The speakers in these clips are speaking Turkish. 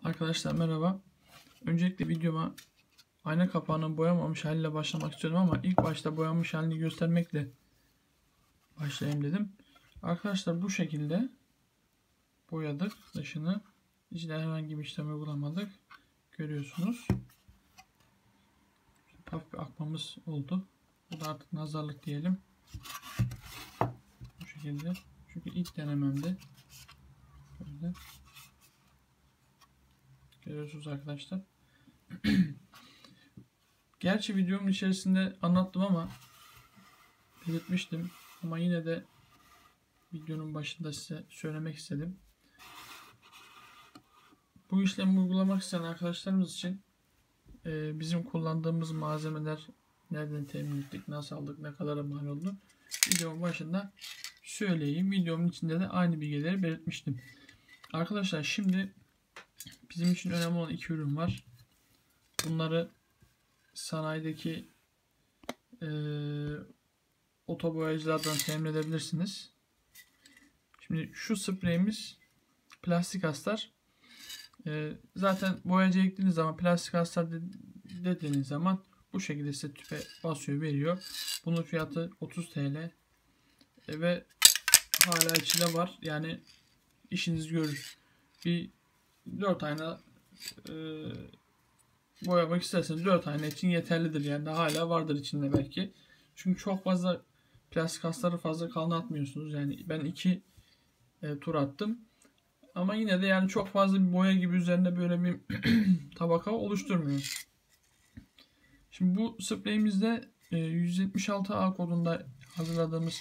Arkadaşlar merhaba. Öncelikle videoma ayna kapağının boyamamış haliyle başlamak istiyorum ama ilk başta boyanmış halini göstermekle başlayayım dedim. Arkadaşlar bu şekilde boyadık dışını. İçine herhangi bir işlem uygulamadık. Görüyorsunuz. Hafif bir akmamız oldu. Bu da artık nazarlık diyelim. Bu şekilde. Çünkü ilk denememde. Böyle. Görüyorsunuz arkadaşlar. Gerçi videomun içerisinde anlattım ama belirtmiştim. Ama yine de videonun başında size söylemek istedim. Bu işlemi uygulamak isteyen arkadaşlarımız için bizim kullandığımız malzemeler nereden temin ettik, nasıl aldık, ne kadar mal oldu videonun başında söyleyeyim. Videomun içinde de aynı bilgileri belirtmiştim. Arkadaşlar şimdi bizim için önemli olan iki ürün var. Bunları sanayideki otoboyacılardan temin edebilirsiniz. Şimdi şu spreyimiz plastik astar. Zaten boyacıya gittiğiniz zaman plastik astar dediğiniz zaman bu şekilde size tüpe basıyor, veriyor. Bunun fiyatı 30 TL ve hala içinde var. Yani işiniz görür. Bir 4 ayna boyamak isterseniz 4 ayna için yeterlidir. Yani hala vardır içinde belki. Çünkü çok fazla plastik astarı fazla kalın atmıyorsunuz. Yani ben 2 tur attım. Ama yine de yani çok fazla bir boya gibi üzerinde böyle bir tabaka oluşturmuyor. Şimdi bu spreyimizde 176A kodunda hazırladığımız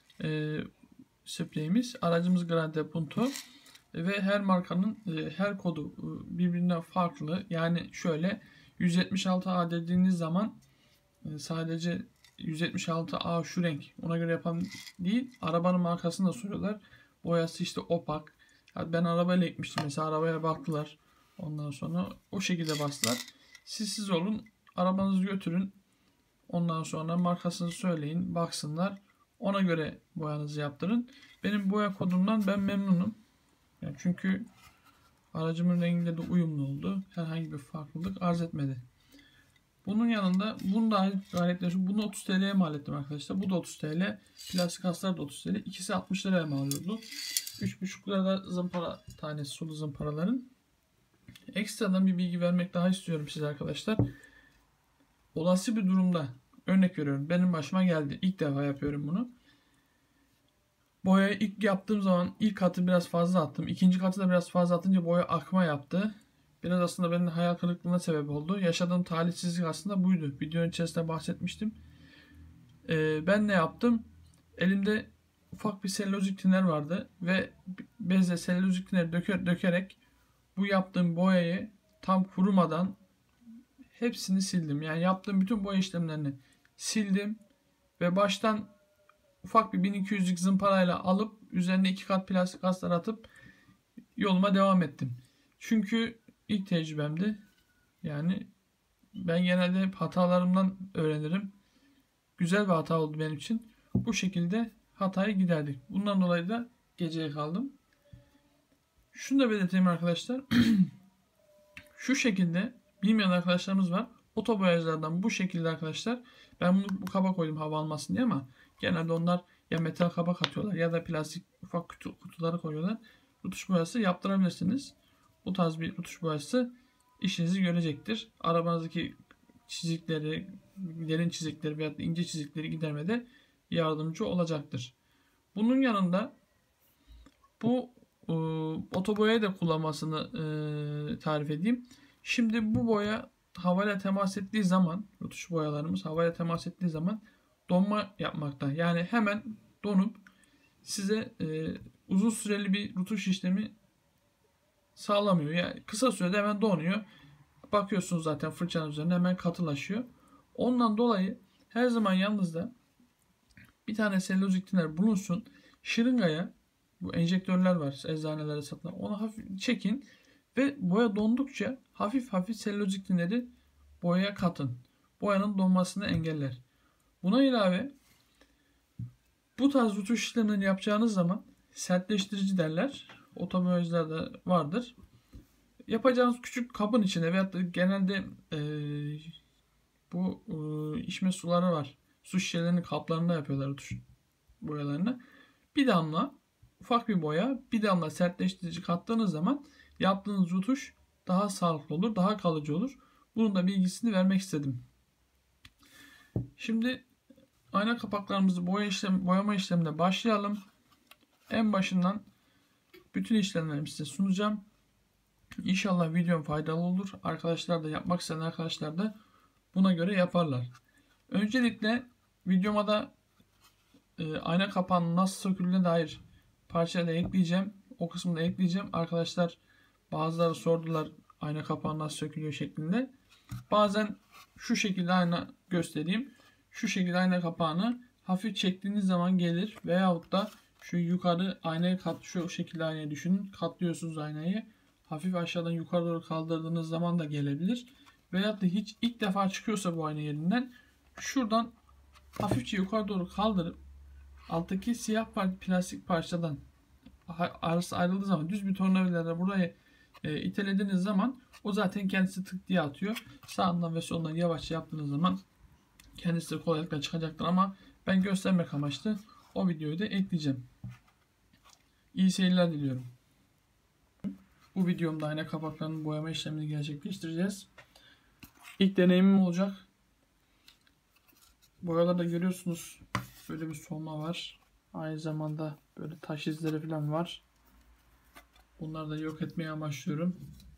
spreyimiz. Aracımız Grande Punto ve her markanın her kodu birbirinden farklı. Yani şöyle 176A dediğiniz zaman sadece 176A şu renk ona göre yapan değil. Arabanın markasını da soruyorlar. Boyası işte opak. Ben arabayla ekmiştim mesela, arabaya baktılar. Ondan sonra o şekilde bastılar. Siz olun, arabanızı götürün. Ondan sonra markasını söyleyin, baksınlar. Ona göre boyanızı yaptırın. Benim boya kodumdan ben memnunum. Yani çünkü aracımın rengiyle de uyumlu oldu. Herhangi bir farklılık arz etmedi. Bunun yanında bunu da aletleşim. Bunu 30 TL'ye mal ettim arkadaşlar. Bu da 30 TL. Plastik aslar da 30 TL. İkisi 60 liraya mal oluyordu. 3,5 lirada zımpara tanesi, sulu zımparaların. Ekstradan bir bilgi vermek daha istiyorum size arkadaşlar. Olası bir durumda örnek veriyorum. Benim başıma geldi. İlk defa yapıyorum bunu. Boyayı ilk yaptığım zaman ilk katı biraz fazla attım. İkinci katı da biraz fazla atınca boya akma yaptı. Biraz aslında benim hayal kırıklığına sebep oldu. Yaşadığım talihsizlik aslında buydu. Videonun içerisinde bahsetmiştim. Ben ne yaptım? Elimde ufak bir selülozik tiner vardı ve bezle selülozik tineri dökerek bu yaptığım boyayı tam kurumadan hepsini sildim. Yani yaptığım bütün boya işlemlerini sildim ve baştan ufak bir 1200'lük zımparayla alıp üzerine 2 kat plastik astar atıp yoluma devam ettim. Çünkü ilk tecrübemdi. Yani ben genelde hep hatalarımdan öğrenirim. Güzel bir hata oldu benim için. Bu şekilde hatayı giderdik. Bundan dolayı da geceye kaldım. Şunu da belirteyim arkadaşlar. Şu şekilde bilmeyen arkadaşlarımız var. Otoboyacılardan bu şekilde arkadaşlar. Ben bunu bu kaba koydum hava almasın diye ama genelde onlar ya metal kaba katıyorlar ya da plastik ufak kutuları koyuyorlar. Rutuş boyası yaptırabilirsiniz. Bu tarz bir rutuş boyası işinizi görecektir. Arabanızdaki çizikleri, derin çizikleri veya ince çizikleri gidermede yardımcı olacaktır. Bunun yanında bu otoboyayı da kullanmasını tarif edeyim. Şimdi bu boya havayla temas ettiği zaman, rutuş boyalarımız havayla temas ettiği zaman donma yapmakta. Yani hemen donup size uzun süreli bir rutuş işlemi sağlamıyor. Yani kısa sürede hemen donuyor. Bakıyorsunuz zaten fırçanın üzerine hemen katılaşıyor. Ondan dolayı her zaman yanınızda bir tane selülozik tiner bulunsun. Şırıngaya, bu enjektörler var eczanelere satılan, onu hafif çekin ve boya dondukça hafif hafif selülozik tineri boyaya katın. Boyanın donmasını engeller. Buna ilave bu tarz rutuş işlemlerini yapacağınız zaman sertleştirici derler. Otoboyacılarda vardır. Yapacağınız küçük kabın içine veyahut da genelde bu içme suları var. Su şişelerinin kaplarında yapıyorlar tuş boyalarını. Bir damla ufak bir boya, bir damla sertleştirici kattığınız zaman yaptığınız rutuş daha sağlıklı olur, daha kalıcı olur. Bunun da bilgisini vermek istedim. Şimdi ayna kapaklarımızı boyama işlemine başlayalım. En başından bütün işlemlerimi size sunacağım. İnşallah videom faydalı olur. Arkadaşlar da yapmak isteyen arkadaşlar da buna göre yaparlar. Öncelikle videoma da ayna kapağının nasıl söküldüğüne dair parçayla ekleyeceğim. O kısmını da ekleyeceğim. Arkadaşlar bazıları sordular ayna kapağı nasıl sökülüyor şeklinde. Bazen şu şekilde ayna göstereyim. Şu şekilde ayna kapağını hafif çektiğiniz zaman gelir. Veyahut da şu yukarı aynayı şu şekilde aynayı düşünün. Katlıyorsunuz aynayı. Hafif aşağıdan yukarı doğru kaldırdığınız zaman da gelebilir. Veyahut da hiç ilk defa çıkıyorsa bu ayna yerinden şuradan hafifçe yukarı doğru kaldırıp alttaki siyah plastik parçadan arası ayrıldığı zaman düz bir tornavidayla burayı itelediğiniz zaman o zaten kendisi tık diye atıyor. Sağından ve solundan yavaşça yaptığınız zaman kendisi de kolaylıkla çıkacaktır ama ben göstermek amaçlı o videoyu da ekleyeceğim. İyi seyirler diliyorum. Bu videomda ayna kapaklarının boyama işlemini gerçekleştireceğiz. İlk deneyimim olacak. Boyalarda görüyorsunuz böyle bir solma var. Aynı zamanda böyle taş izleri falan var. Bunları da yok etmeye amaçlıyorum.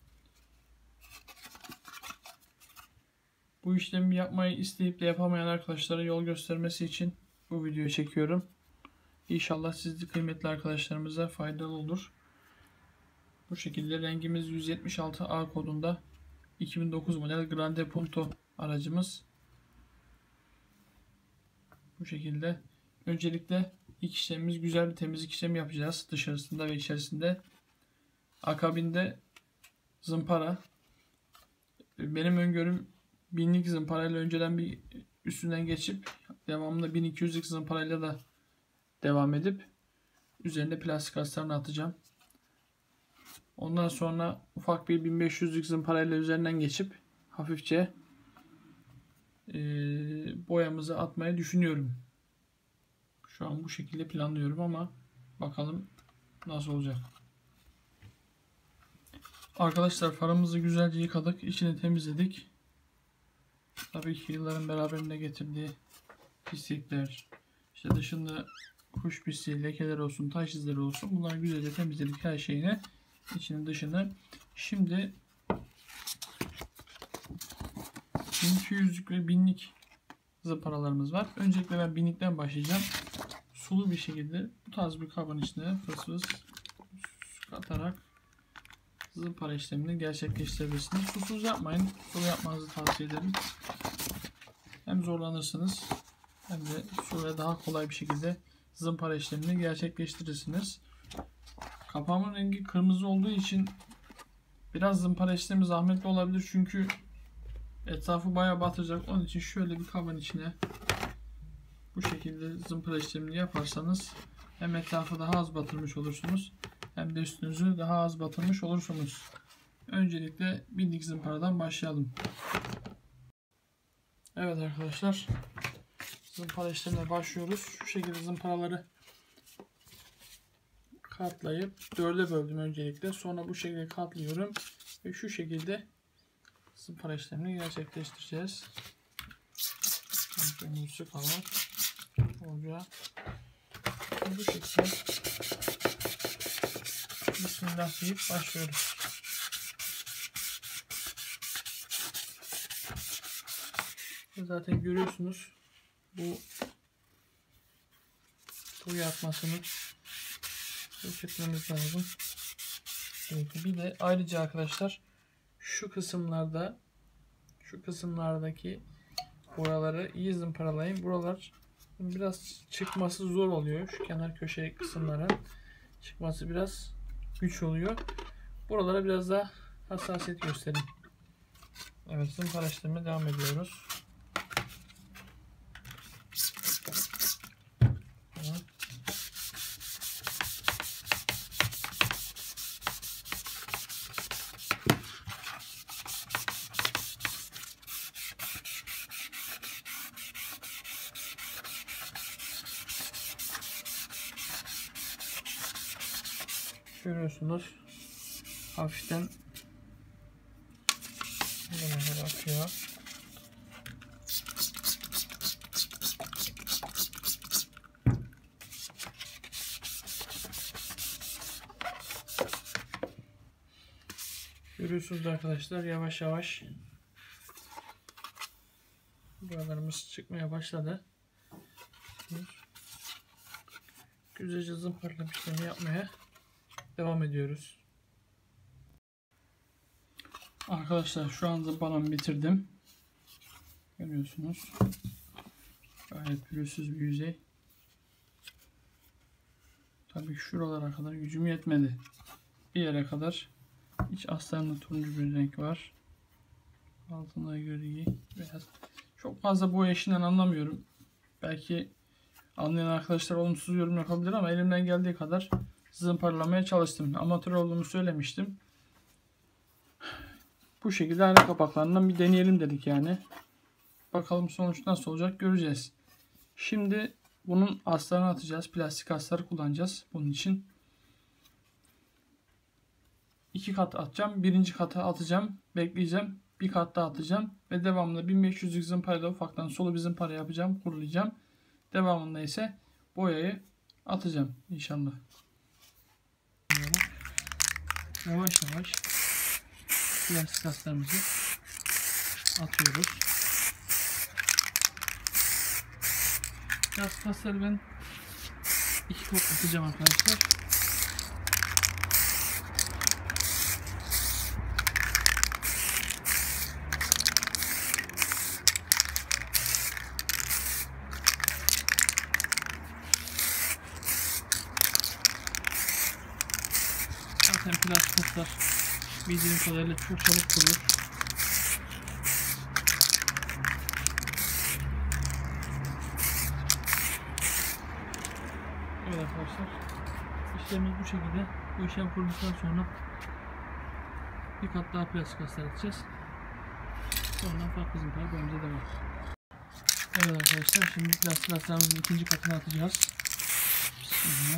Bu işlemi yapmayı isteyip de yapamayan arkadaşlara yol göstermesi için bu videoyu çekiyorum. İnşallah siz kıymetli arkadaşlarımıza faydalı olur. Bu şekilde rengimiz 176A kodunda 2009 model Grande Punto aracımız. Bu şekilde. Öncelikle ilk işlemimiz güzel bir temizlik işlemi yapacağız. Dışarısında ve içerisinde. Akabinde zımpara. Benim öngörüm 1000'lik zımparayla önceden bir üstünden geçip devamında 1200'lik zımparayla da devam edip üzerine plastik astarını atacağım. Ondan sonra ufak bir 1500'lük zımparayla üzerinden geçip hafifçe boyamızı atmayı düşünüyorum. Şu an bu şekilde planlıyorum ama bakalım nasıl olacak. Arkadaşlar farımızı güzelce yıkadık. İçini temizledik. Tabii ki yılların beraberinde getirdiği pislikler, işte dışında kuş pisliği, lekeler olsun, taş izleri olsun. Bunları güzelce temizledik her şeyini. İçini dışını. Şimdi 1200'lük ve 1000'lik zımparalarımız var. Öncelikle ben 1000'likten başlayacağım. Sulu bir şekilde bu tarz bir kabın içine fıs katarak zımpara işlemini gerçekleştirebilirsiniz. Susuz yapmayın. Sulu yapmanızı tavsiye ederim. Hem zorlanırsınız hem de suyla daha kolay bir şekilde zımpara işlemini gerçekleştirirsiniz. Kapağımın rengi kırmızı olduğu için biraz zımpara işlemi zahmetli olabilir çünkü etrafı bayağı batacak. Onun için şöyle bir kabın içine bu şekilde zımpara işlemini yaparsanız hem etrafı daha az batırmış olursunuz hem de üstünüzü daha az batırmış olursunuz. Öncelikle 1000'lik zımparadan başlayalım. Evet arkadaşlar, zımpara işlemine başlıyoruz. Şu şekilde zımparaları katlayıp 4'e böldüm öncelikle. Sonra bu şekilde katlıyorum ve şu şekilde zımpara işlemini gerçekleştireceğiz. Önce sıkalım. Olacağı. Bu şekilde bismillah deyip başlıyoruz. Zaten görüyorsunuz bu yatmasını yok etmemiz lazım. Evet, bir de ayrıca arkadaşlar şu kısımlardaki buraları iyi zımparalayın. Buralar biraz çıkması zor oluyor. Şu kenar köşe kısımların çıkması biraz güç oluyor. Buralara biraz daha hassasiyet gösterin. Evet, zımpara işlemine devam ediyoruz. Görüyorsunuz. Hafiften böyle akıyor. Görüyorsunuz arkadaşlar, yavaş yavaş buralarımız çıkmaya başladı. Güzelce zımparalama işlemi yapmaya devam ediyoruz. Arkadaşlar şu an zımparamı bitirdim. Görüyorsunuz. Gayet pürüzsüz bir yüzey. Tabii ki şuralara kadar gücüm yetmedi. Bir yere kadar iç astarında turuncu bir renk var. Altında gri, beyaz. Çok fazla boya işinden anlamıyorum. Belki anlayan arkadaşlar olumsuz yorum yapabilir ama elimden geldiği kadar zımparalamaya çalıştım. Amatör olduğumu söylemiştim. Bu şekilde ayna kapaklarından bir deneyelim dedik yani. Bakalım sonuç nasıl olacak göreceğiz. Şimdi bunun astarını atacağız. Plastik astarı kullanacağız bunun için. 2 kat atacağım. Birinci kata atacağım. Bekleyeceğim. Bir kat daha atacağım. Ve devamında 1500'lük zımparayla ufaktan solu bir zımpara yapacağım. Kurulayacağım. Devamında ise boyayı atacağım inşallah. Yavaş yavaş plastik astarımızı atıyoruz. Plastik astarı ben 2 kat atacağım arkadaşlar. Zaten plastik astar bildiğim kadarıyla çok çabuk kurulur. Evet arkadaşlar, işlemimiz bu şekilde. Bu işlem kurulduktan sonra bir kat daha plastik astar atacağız. Sonra farklı zımpara boyamıza devam. Evet arkadaşlar, şimdi plastik astarımızın ikinci katını atacağız. Bismillah.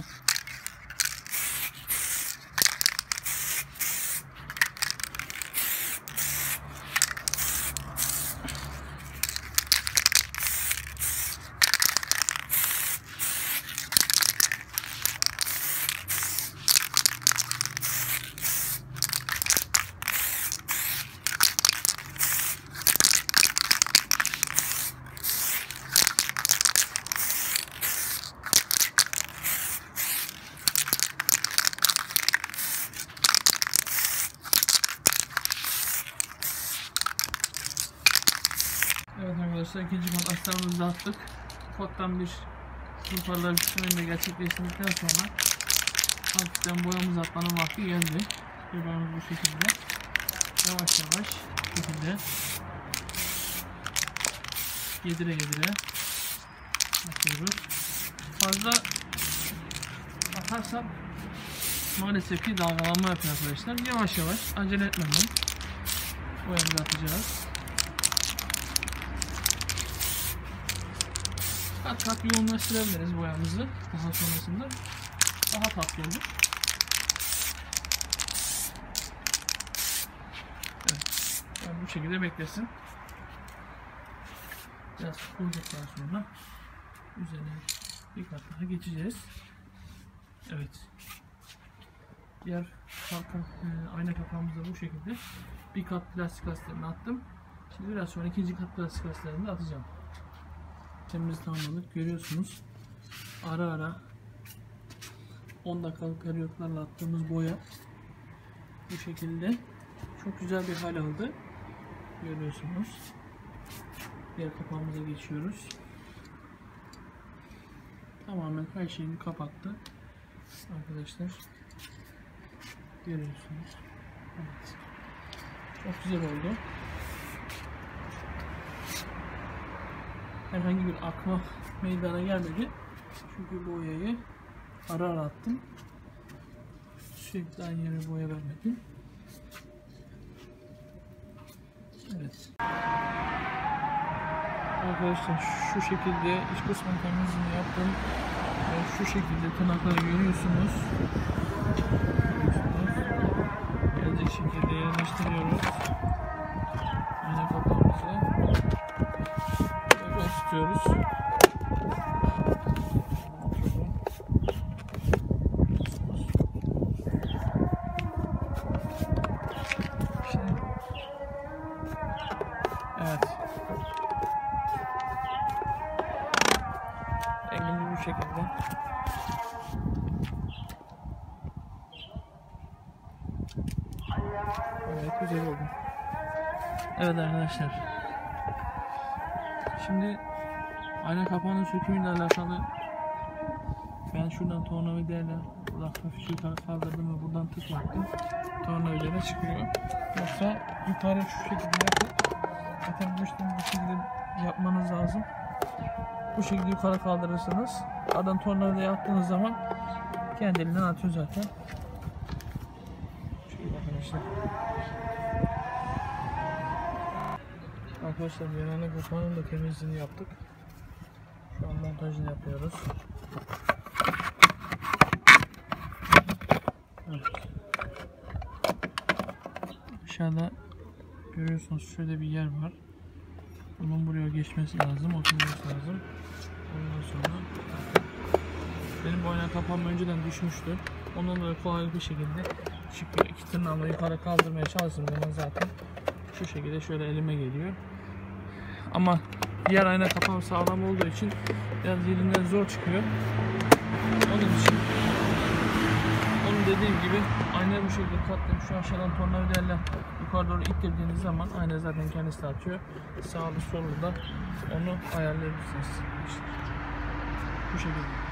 Evet arkadaşlar, ikinci kat astarımızı attık. Ufaktan bir zımparalar işlemini de gerçekleştirdikten sonra hafiften boyamızı atmanın vakti geldi. Boyamız bu şekilde. Yavaş yavaş bu şekilde yedire yedire atıyoruz. Fazla atarsam maalesef ki dalgalanma yapıyor arkadaşlar. Yavaş yavaş, acele etmeden boyamızı atacağız. Kat kat yoğunlaştırabiliriz boyamızı. Daha sonrasında daha tatlı olur. Evet, yani bu şekilde beklesin. Biraz kuruduktan sonra üzerine bir kat daha geçeceğiz. Evet. Diğer ayna kapağımızda bu şekilde bir kat plastik astarını attım. Şimdi biraz sonra ikinci kat plastik astarını da atacağım. Temiz tamamladık. Görüyorsunuz. Ara ara 10 dakikalık periyotlarla attığımız boya bu şekilde çok güzel bir hal aldı. Görüyorsunuz. Diğer kapağımıza geçiyoruz. Tamamen her şeyini kapattı. Arkadaşlar. Görüyorsunuz. Evet. Çok güzel oldu. Herhangi bir akma meydana gelmedi. Çünkü boyayı ara ara attım. Sürekli aynı yere boya vermedim. Evet. Arkadaşlar şu şekilde iç kısmın temizliğini yaptım. Şu şekilde tırnakları görüyorsunuz. Evet, güzel oldu. Evet arkadaşlar. Şimdi ayna kapağının sökümüyle alakalı ben şuradan tornavidayla hafif yukarı kaldırdım ve buradan tıklattım. Tornavidayla çıkıyor. Yoksa yukarı şu şekilde yapıp zaten bu işlemi bu şekilde yapmanız lazım. Bu şekilde yukarı kaldırırsınız. Ardından tornavidayı attığınız zaman kendiliğinden atıyor zaten. Bu şekilde arkadaşlar. Arkadaşlar yanına kapağının da temizliğini yaptık. Şu an montajını yapıyoruz. Evet. Aşağıda görüyorsunuz şöyle bir yer var. Bunun buraya geçmesi lazım, oturması lazım. Ondan sonra benim bu ayna kapağım önceden düşmüştü. Ondan dolayı kolay bir şekilde çıkıyor. İki tırnağımla yukarı kaldırmaya çalıştığım zaman zaten şu şekilde şöyle elime geliyor. Ama diğer ayna kapağı sağlam olduğu için biraz yerinden zor çıkıyor. Onun için dediğim gibi aynayı bu şekilde katlayıp şu aşağıdan tornavidayla yukarı doğru ittirdiğiniz zaman ayna zaten kendisi de atıyor. Sağlı sollu da onu ayarlayabilirsiniz. İşte bu şekilde.